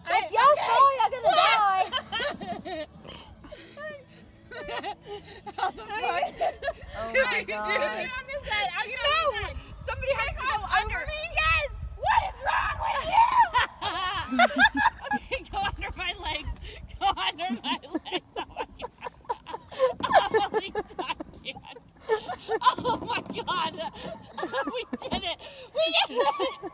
If y'all fall, you're gonna die. How the fuck? Oh my Get god. on this side. I'll get on this side. Somebody has to go under me. Yes. What is wrong with you? Okay, go under my legs. Go under my legs. Oh my god. Holy shit. Oh my god. We did it. We did it.